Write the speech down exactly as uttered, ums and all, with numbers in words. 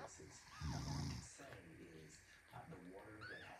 losses. All I can say is uh, the water that has